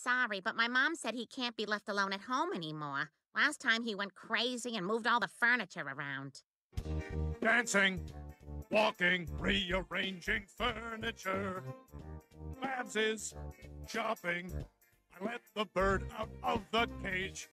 sorry, but my mom said he can't be left alone at home anymore. Last time he went crazy and moved all the furniture around. Dancing, walking, rearranging furniture. Babs is shopping. I let the bird out of the cage.